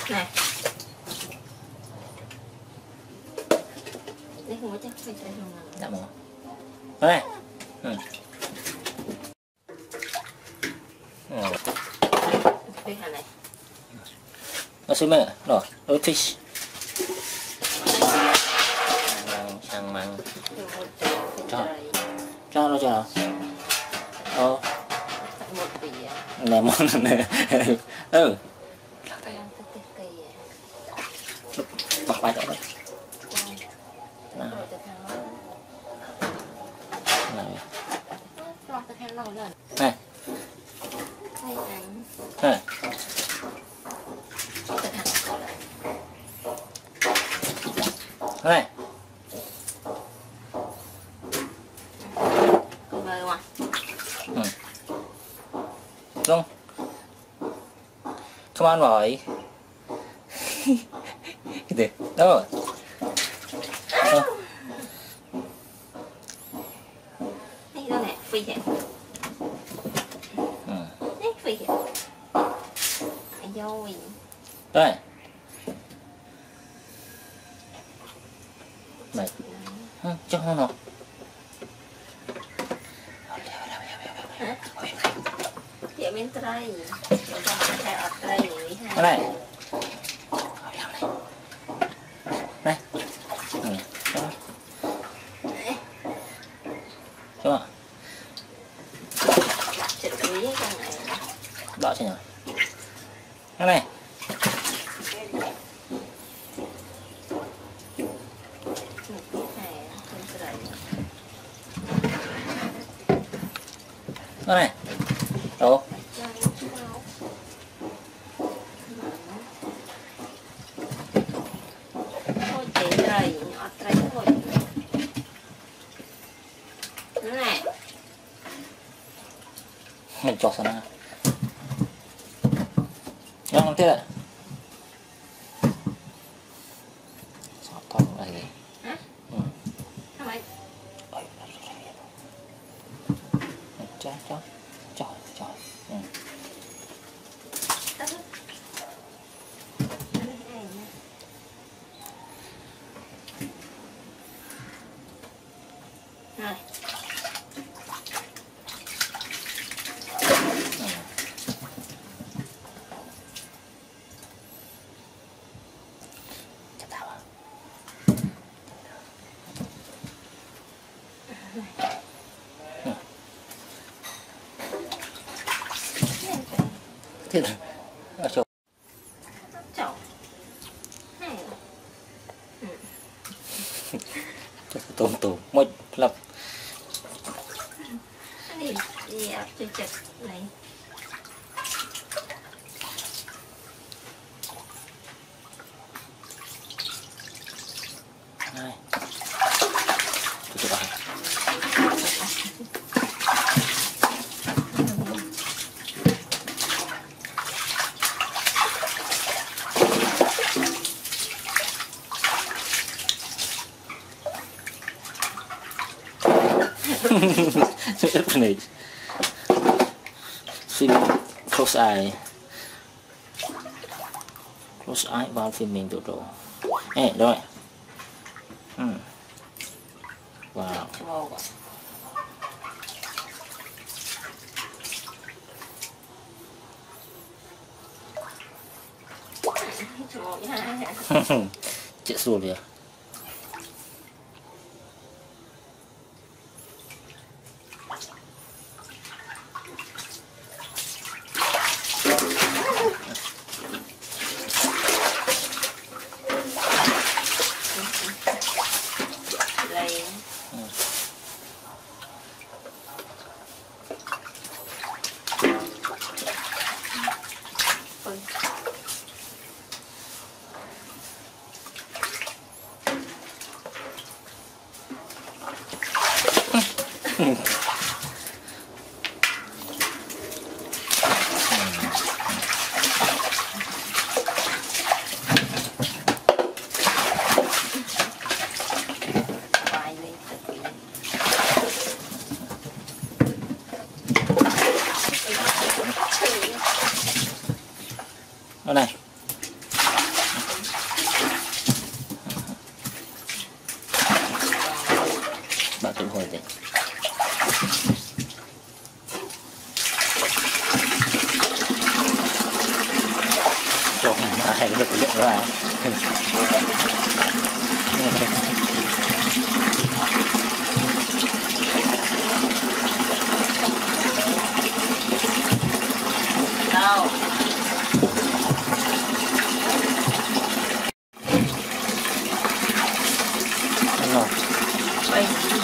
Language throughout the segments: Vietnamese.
Nè. Đây không có chắc phải tay không nào. Dạ một. Đây. Đây hả này. Nó sẽ mẹ rồi, đôi fish. Sang măng. Cho nó cho. Này món này. Bọc bài đó đấy. Này. Này. Này. Này. Không. Come on boy. Gitu. Đâu. Đây đó nè, phi vậy. Đấy, phi vậy. Rồi. Đây. Mày. Cho nó nào. Dạ bên tray. Chúng ta sẽ theo ở tray ha. Cái này. Này. Cho ạ. Chật túi cái này. Đỏ chứ nhỉ. Cái này. Cái này. Đâu? Mình cho sana. Yang nanti lah. Sotong lagi. Hah? Apa? Cho. Rồi. Thế là cho chậu này cho tôm một lập đi chật này này tutup Bener. Film close eye vào filming tụi đồ. Ê, rồi. Wow. Chết rồi kìa. Đây này. lại được điện lại. Đâu. Rồi. Đây.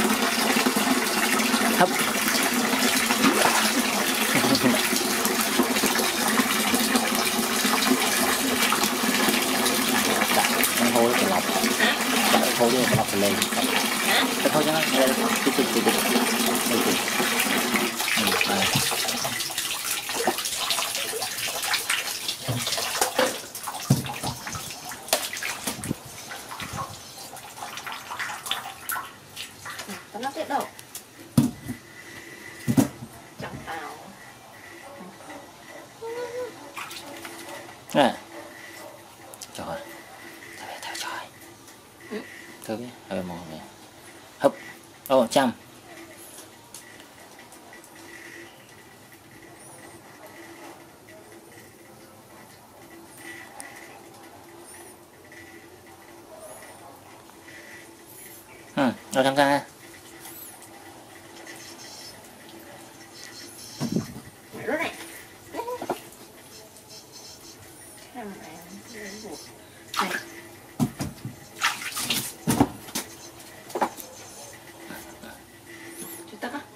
Hấp. Ăn hôi cái lọc. Hôi cái lọc lên. Cái thôi nhá, đây đây. Có nó biết đâu. Chẳng tao. Nè. Trời. Trời. Thử cái hơi mòn này. Hấp. Ô, chăm. Rồi tham gia. Đó này. Này. Chú tắc á.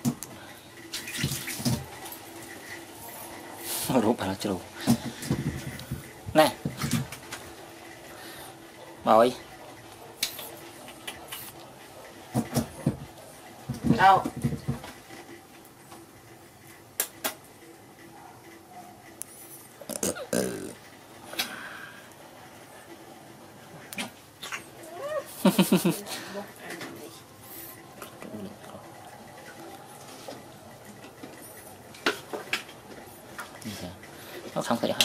Rút bà nó chưa. Này. Bồi. Đâu. Nó không thể hả?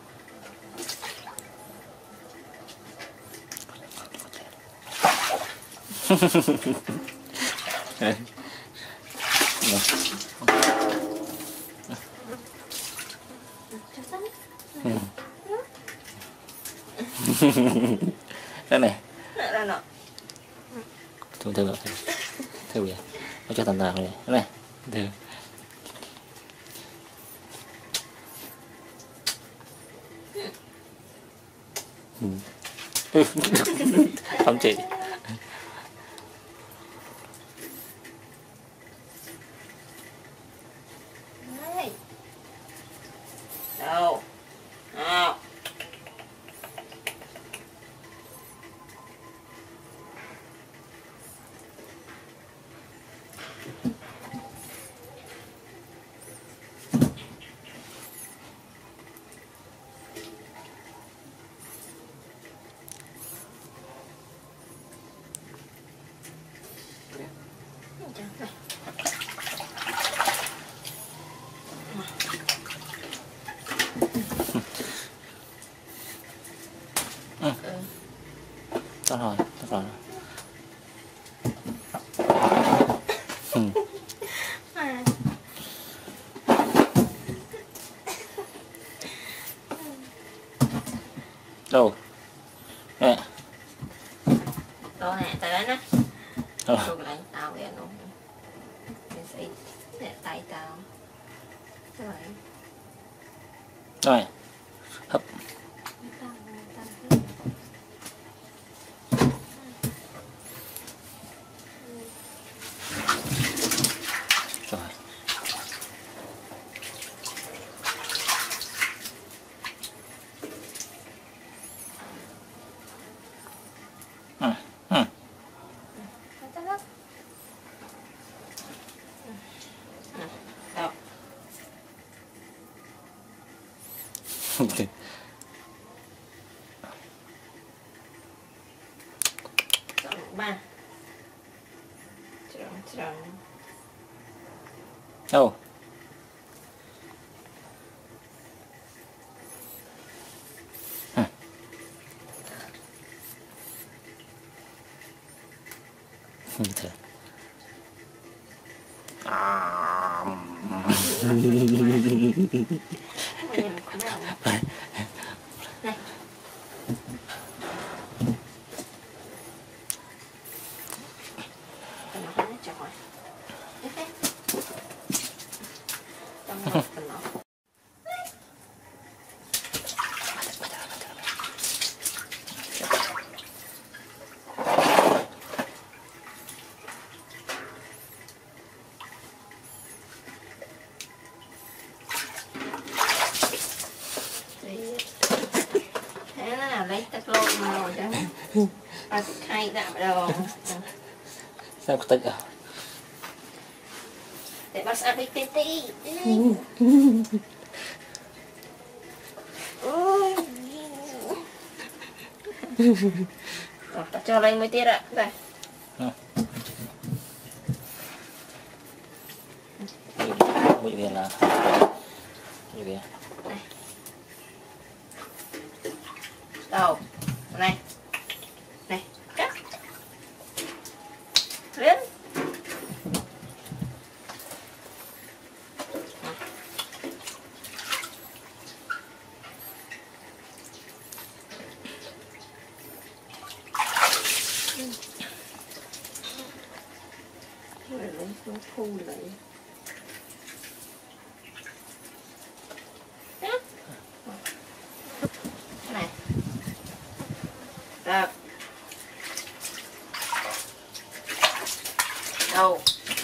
Đây này. Đây nè. Thử vậy. Nó cho tàn tàn này. Đây này. Thử. Không chị. Đâu. Nào. Tốt rồi. Đâu? Nè. Đâu nè, tay đấy nè. Đâu? Tôi lại tao kìa nó. Mình sẽ nè tay tao. Thế vậy. Rồi. Hấp. Rồi. Ba. Tròn. Đâu? Như thế. nào lấy tắc lộn màu chứ ba khay đạm đồ sao có tức à để bác ăn đi tê tê ta cho lên mới tiết ạ đây mũi về là mũi về đầu này này cắt lên lấy xuống thu lại này rồi đầu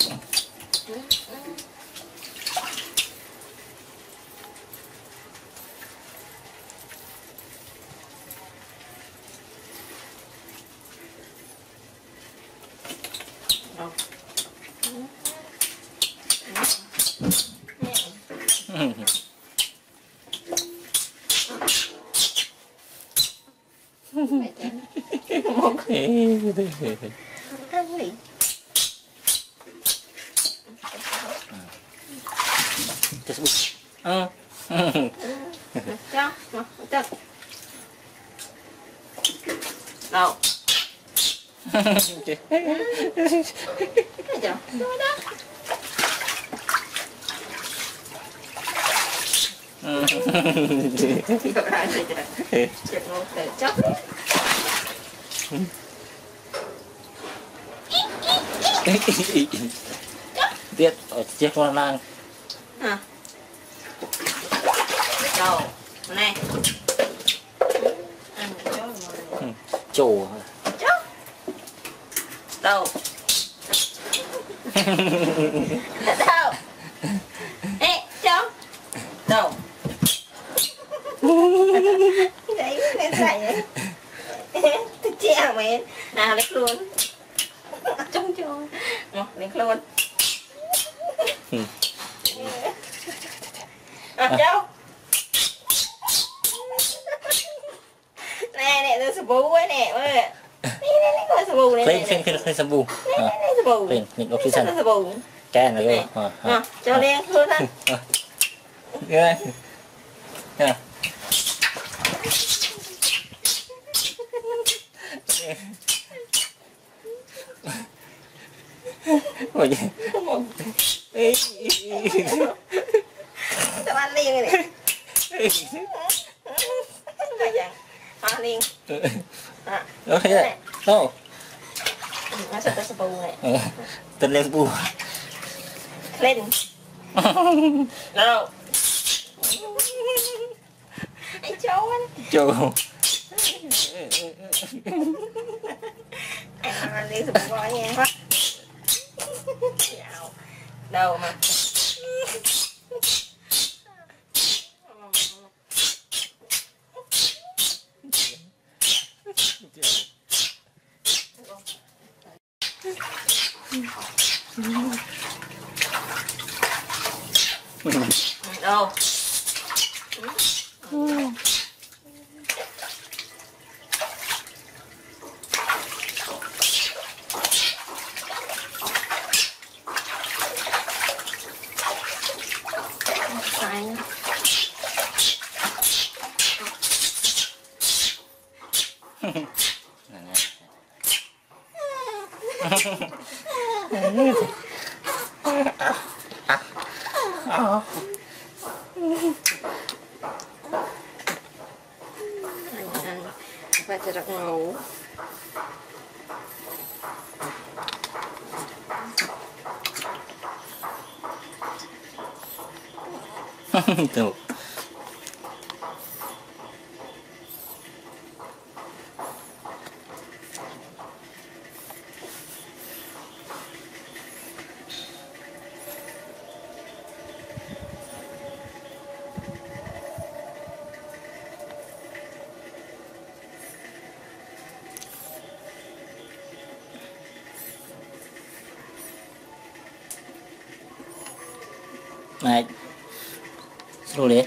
cho được đâu cái đó chắc tiết ở chiếc con lang đầu này chổ đầu đầu ê cho đầu đấy mẹ dạy tôi che mẹ nào lấy luôn trông cho lấy luôn cháu nè tôi sờ bù ấy nè nè coi sờ bù này lên sờ bù sờ bù lên ốc xí xanh sờ bù cái này cho lên luôn á cái này ôi tao ăn liền rồi nè mày chẳng ăn liền đó thấy đấy đâu nó sẽ sờ bù này tên lên bù lên đâu anh châu anh châu anh ăn đi sờ bù gọi nha quá đâu mà đâu sai nữa vàจะรักngủ được này rồi đấy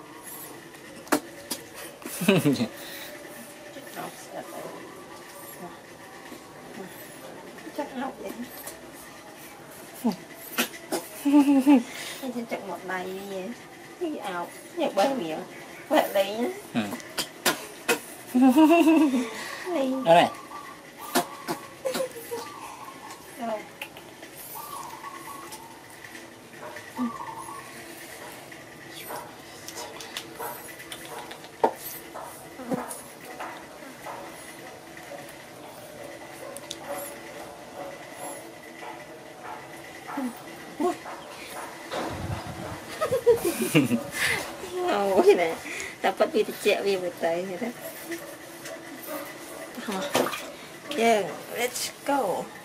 chắc nóc vậy chắc chặt một đầy như vậy ảo nhặt bơi miệng vậy lấy nhá đó này rồi oh nè dapat kita cek we betul ya. Yeah, let's go.